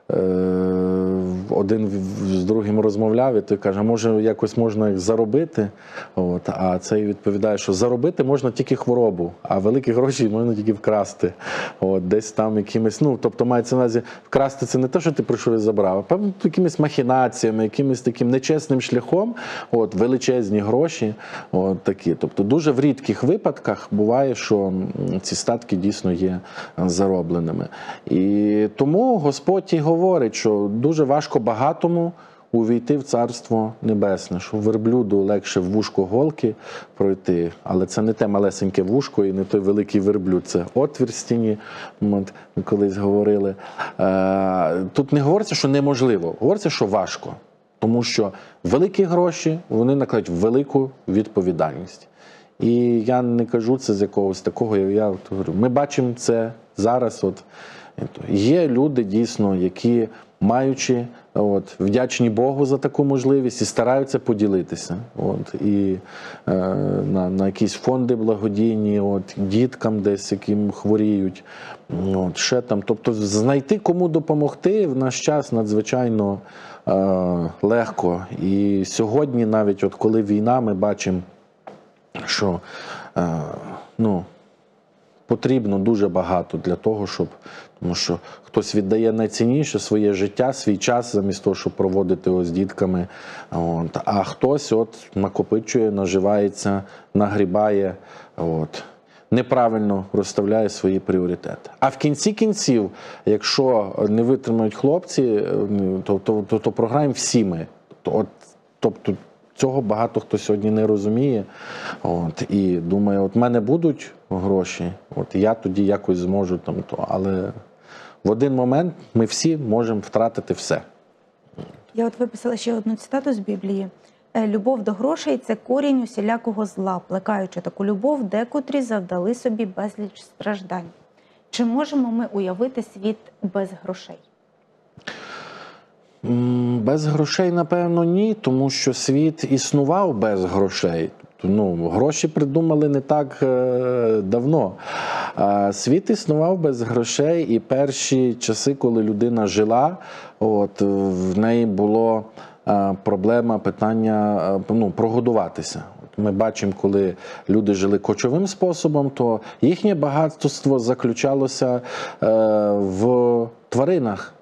один з другим розмовляв, і той каже, а може якось можна їх заробити? А цей відповідає, що заробити можна тільки хворобу, а великі гроші можна тільки вкрасти. Десь там якимось, тобто мається на увазі, вкрасти це не те, що ти прийшов і забрав, а якимись махінаціями, якимось таким нечесним шляхом, величезні гроші, такі. Тобто дуже в рідких випадках буває, що ці статки дійсно є заробленими. І тому Господь і говорить, що дуже важко багатому увійти в Царство Небесне, що верблюду легше в вушко голки пройти, але це не те малесеньке вушко і не той великий верблюд, це отвір в стіні, ми колись говорили. Тут не говориться, що неможливо, говориться, що важко, тому що великі гроші, вони накладають велику відповідальність. І я не кажу це з якогось такого, я говорю, ми бачимо це зараз, є люди дійсно, які маючи, вдячні Богу за таку можливість і стараються поділитися. І на якісь фонди благодійні, діткам десь, яким хворіють, ще там. Тобто знайти кому допомогти в наш час надзвичайно легко. І сьогодні навіть, коли війна, ми бачимо, що потрібно дуже багато для того, тому що хтось віддає найцінніше своє життя, свій час, замість того, щоб проводити його з дітками, а хтось накопичує, наживається, нагрібає, неправильно розставляє свої пріоритети. А в кінці кінців, якщо не витримають хлопці, то програємо всі ми. Тобто цього багато хто сьогодні не розуміє, і думає, в мене будуть гроші, я тоді якось зможу але в один момент ми всі можемо втратити все. Я виписала ще одну цитату з Біблії. «Любов до грошей – це корінь усілякого зла. Плекаючи таку любов, декотрі завдали собі безліч страждань». Чи можемо ми уявити світ без грошей? Без грошей, напевно, ні, тому що світ існував без грошей. Гроші придумали не так давно. Світ існував без грошей, і перші часи, коли людина жила, в неї було проблема, питання прогодуватися. Ми бачимо, коли люди жили кочовим способом, то їхнє багатство заключалося в тваринах.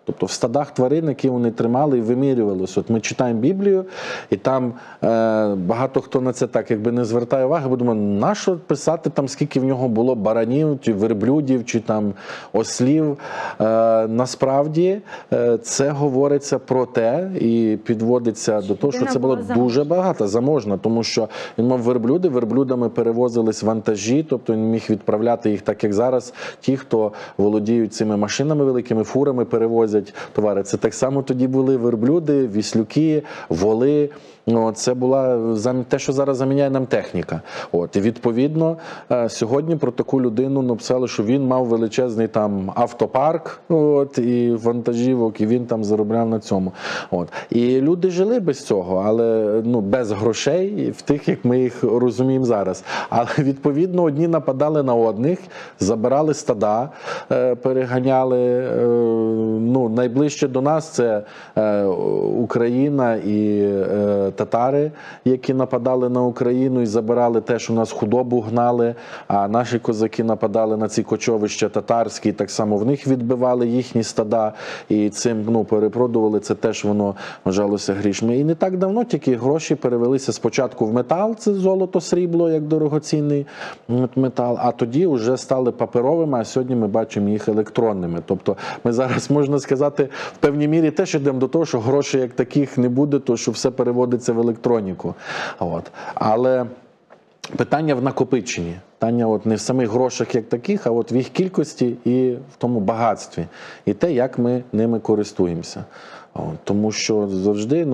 Тобто в стадах тварин, які вони тримали і вимірювалися. От ми читаємо Біблію, і там багато хто на це так якби не звертає уваги, бо думає, нащо писати там, скільки в нього було баранів, чи верблюдів, чи там ослів. Насправді це говориться про те і підводиться до того, що це було дуже багато, заможно, тому що він мав верблюди, верблюдами перевозились вантажі, тобто він міг відправляти їх так, як зараз ті, хто володіють цими машинами великими, фурами перевозять товари. Це так само тоді були верблюди, віслюки, воли. Це була те, що зараз заміняє нам техніка. І відповідно, сьогодні про таку людину написали, що він мав величезний там автопарк і вантажівок, і він там заробляв на цьому. І люди жили без цього, але без грошей, в тих, як ми їх розуміємо зараз. Але відповідно одні нападали на одних, забирали стада, переганяли. Найближче до нас це Україна і татари, які нападали на Україну і забирали те, що у нас худобу гнали, а наші козаки нападали на ці кочовища татарські, і так само в них відбивали їхні стада, і цим перепродували, це теж воно вважалося грішми. І не так давно тільки гроші перевелися спочатку в метал, це золото, срібло, як дорогоцінний метал, а тоді вже стали паперовими, а сьогодні ми бачимо їх електронними. Тобто ми зараз, можна сказати, в певній мірі теж йдемо до того, що грошей як таких не буде, то що все переводиться в електроніку. Але питання в накопиченні. Питання не в самих грошах як таких, а в їх кількості і в тому багатстві. І те, як ми ними користуємося. Тому що завжди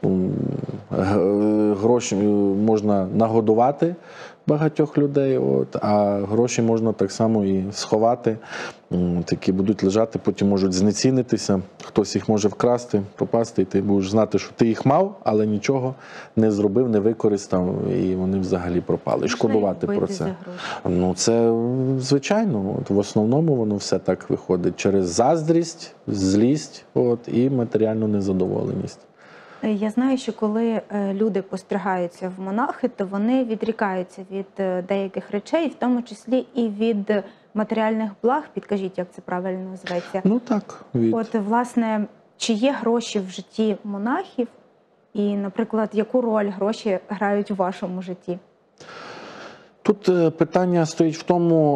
гроші можна нагодувати багатьох людей, а гроші можна так само і сховати, які будуть лежати, потім можуть знецінитися, хтось їх може вкрасти, пропасти, і ти будеш знати, що ти їх мав, але нічого не зробив, не використав, і вони взагалі пропали. І шкодувати про це. Це звичайно, в основному воно все так виходить через заздрість, злість і матеріальну незадоволеність. Я знаю, що коли люди постригаються в монахи, то вони відрікаються від деяких речей, в тому числі і від матеріальних благ. Підкажіть, як це правильно називається? Так. Власне, чи є гроші в житті монахів? І, наприклад, яку роль гроші грають у вашому житті? Тут питання стоїть в тому,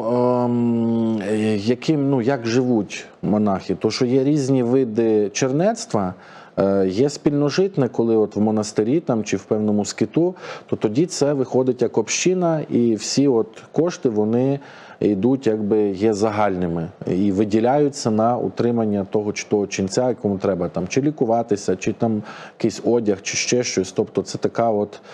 як живуть монахи. То, що є різні види чернецтва, є спільножитне, коли в монастирі чи в певному скиту, то тоді це виходить як община, і всі кошти, вони йдуть, є загальними і виділяються на утримання того чи того ченця, якому треба чи лікуватися, чи якийсь одяг, чи ще щось. Тобто це така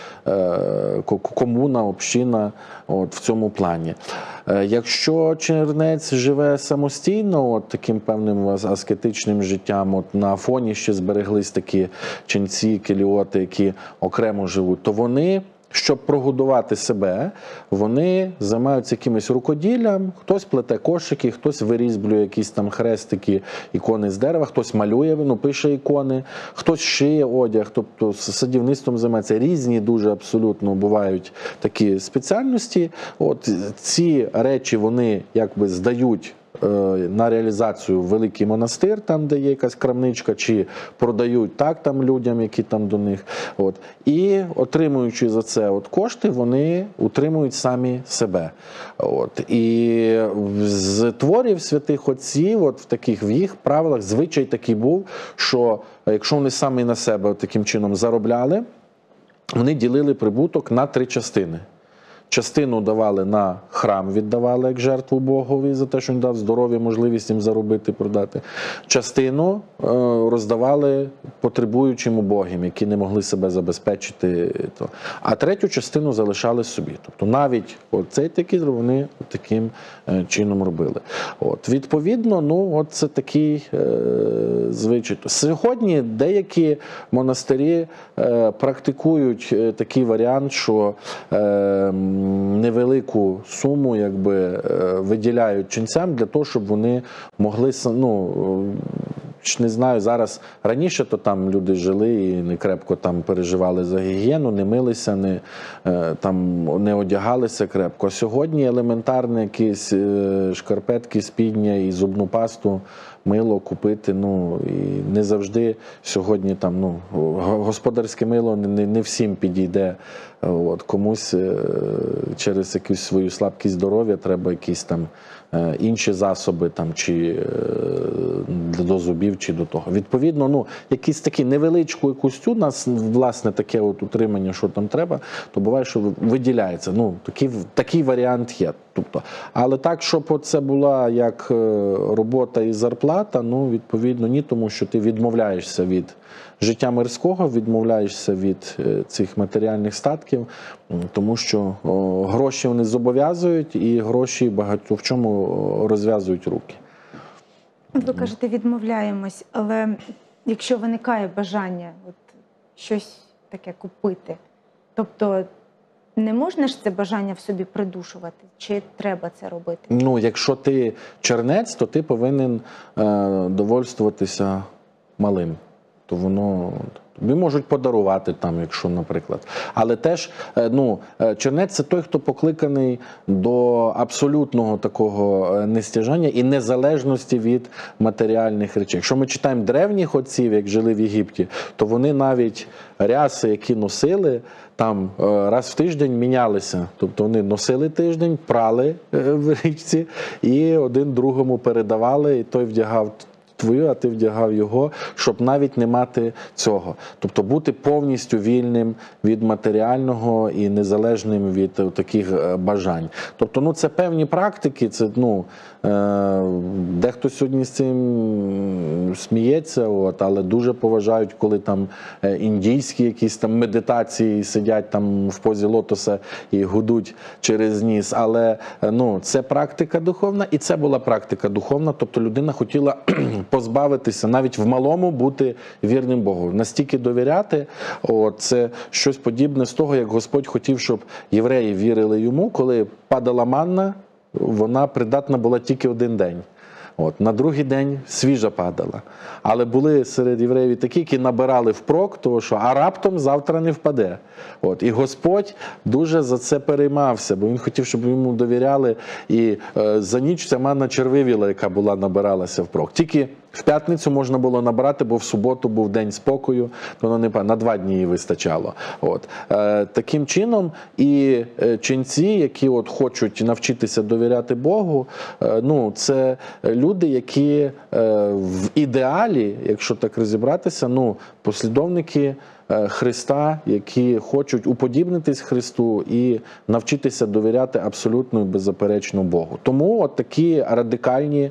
комуна, община в цьому плані. Якщо чернець живе самостійно, таким певним аскетичним життям, на Афоні ще збереглись такі ченці, келіоти, які окремо живуть, то вони, щоб прогодувати себе, вони займаються якимось рукоділлям, хтось плете кошики, хтось вирізблює якісь хрестики, ікони з дерева, хтось малює, пише ікони, хтось шиє одяг, тобто садівництвом займається. Різні дуже абсолютно бувають такі спеціальності. Ці речі вони здають на реалізацію в великий монастир, там, де є якась крамничка, чи продають людям, які до них. І отримуючи за це кошти, вони утримують самі себе. І з творів святих отців, в їх правилах звичай такий був, що якщо вони самі на себе таким чином заробляли, вони ділили прибуток на 3 частини. Частину давали на храм, віддавали як жертву Богові за те, що він дав здоров'я, можливість їм заробити, продати. Частину роздавали потребуючим убогим, які не могли себе забезпечити. А 3 частину залишали собі. Тобто навіть цей такий вони таким чином робили. Відповідно, це такий звичай. Сьогодні деякі монастирі практикують такий варіант, що невелику суму виділяють ченцям для того, щоб вони могли, не знаю, зараз раніше то там люди жили і не крепко переживали за гігієну, не милися, не одягалися крепко. А сьогодні елементарні якісь шкарпетки, спідня і зубну пасту мило купити, ну, і не завжди сьогодні там, ну, господарське мило не всім підійде. От, комусь через якусь свою слабкість здоров'я треба якісь там інші засоби там, чи до зубів, чи до того. Відповідно, ну, якісь такі невеличку якусь у нас, власне, таке от утримання, що там треба, то буває, що виділяється. Ну, такий варіант є. Тобто, але так, щоб це була як робота і зарплата, ну, відповідно, ні, тому що ти відмовляєшся від життя мирського, відмовляєшся від цих матеріальних статків, тому що гроші вони зобов'язують, і гроші багато в чому розв'язують руки. Ви кажете, відмовляємось, але якщо виникає бажання от, щось таке купити, тобто не можна ж це бажання в собі придушувати? Чи треба це робити? Ну, якщо ти чернець, то ти повинен довольствуватися малим. То воно тобі можуть подарувати там, якщо, наприклад. Але теж, ну, чернець – це той, хто покликаний до абсолютного такого нестяжання і незалежності від матеріальних речей. Якщо ми читаємо древніх отців, як жили в Єгипті, то вони навіть ряси, які носили, там раз в тиждень мінялися. Тобто вони носили тиждень, прали в річці і один другому передавали, і той вдягав твою, а ти вдягав його, щоб навіть не мати цього. Тобто бути повністю вільним від матеріального і незалежним від таких бажань. Тобто, ну, це певні практики, це, ну, дехто сьогодні з цим сміється, от, але дуже поважають, коли там індійські якісь там медитації сидять там в позі лотоса і гудуть через ніс. Але, ну, це практика духовна, і це була практика духовна, тобто людина хотіла позбавитися, навіть в малому бути вірним Богу. Настільки довіряти, от, це щось подібне з того, як Господь хотів, щоб євреї вірили йому, коли падала манна, вона придатна була тільки один день. От, на другий день свіжа падала. Але були серед євреїв такі, які набирали впрок, того що а раптом завтра не впаде. От, і Господь дуже за це переймався, бо він хотів, щоб йому довіряли. І за ніч ця манна червивіла, яка була, набиралася впрок. Тільки в п'ятницю можна було набрати, бо в суботу був день спокою, то воно не на 2 дні їй вистачало. От. Таким чином і ченці, які от хочуть навчитися довіряти Богу, ну, це люди, які в ідеалі, якщо так розібратися, ну, послідовники Христа, які хочуть уподібнитись Христу і навчитися довіряти абсолютно і беззаперечно Богу. Тому от такі радикальні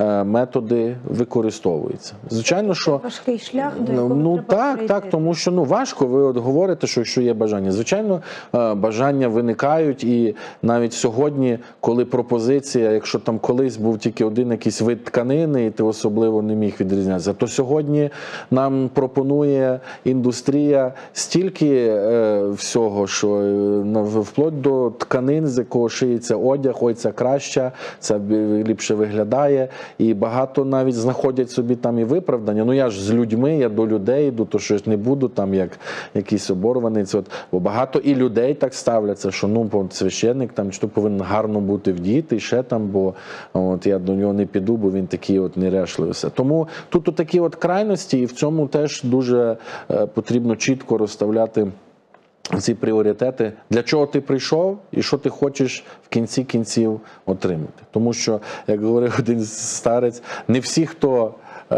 методи використовуються. Звичайно, що важкий шлях, до якого ну треба прийти. так, тому що ну важко. Ви от говорите, що є бажання. Звичайно, бажання виникають, і навіть сьогодні, коли пропозиція, якщо там колись був тільки один якийсь вид тканини, і ти особливо не міг відрізнятися, то сьогодні нам пропонує індустрія стільки всього, що вплоть до тканин, з якого шиється одяг, ой, це краще, це ліпше виглядає, і багато навіть знаходять собі там і виправдання. Ну я ж з людьми, я до людей йду, то щось не буду там як якийсь оборваний. Бо багато і людей так ставляться, що ну священник там чи то повинен гарно бути вдітий, ще там, бо от я до нього не піду, бо він такий от неряшливий. Тому тут такі от крайності, і в цьому теж дуже потрібно чітко розставляти ці пріоритети, для чого ти прийшов і що ти хочеш в кінці кінців отримати. Тому що, як говорив один старець, не всі, хто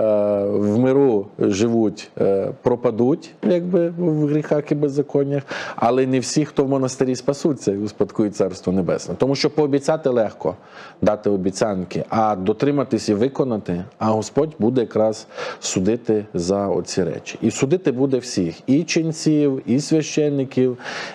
в миру живуть, пропадуть, якби в гріхах і беззаконнях, але не всі, хто в монастирі спасуться і успадкують Царство Небесне. Тому що пообіцяти легко, дати обіцянки, а дотриматись і виконати, а Господь буде якраз судити за оці речі. І судити буде всіх, і ченців, і священників,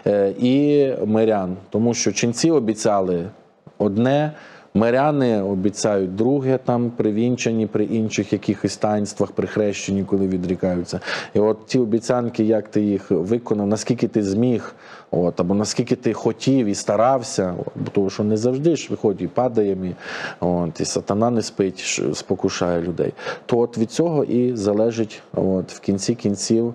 і мирян. Тому що ченці обіцяли одне, миряни обіцяють друге, там при вінчанні, при інших якихось таїнствах, при хрещенні, коли відрікаються. І от ті обіцянки, як ти їх виконав, наскільки ти зміг, от, або наскільки ти хотів і старався, от, тому що не завжди ж виходить і падаємо, і сатана не спить, спокушає людей. То от від цього і залежить от, в кінці кінців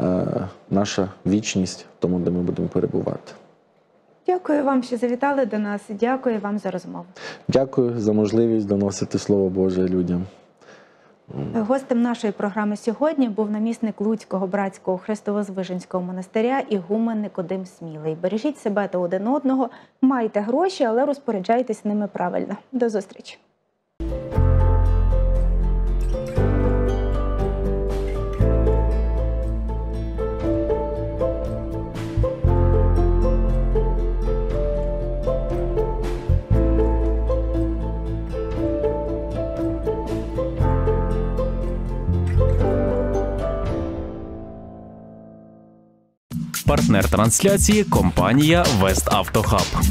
наша вічність в тому, де ми будемо перебувати. Дякую вам, що завітали до нас. Дякую вам за розмову. Дякую за можливість доносити Слово Боже людям. Гостем нашої програми сьогодні був намісник Луцького братського Христово-Звиженського монастиря ігумен Никодим Смілий. Бережіть себе та один одного, майте гроші, але розпоряджайтесь ними правильно. До зустрічі! Партнер трансляції – компанія «Вест Автохаб».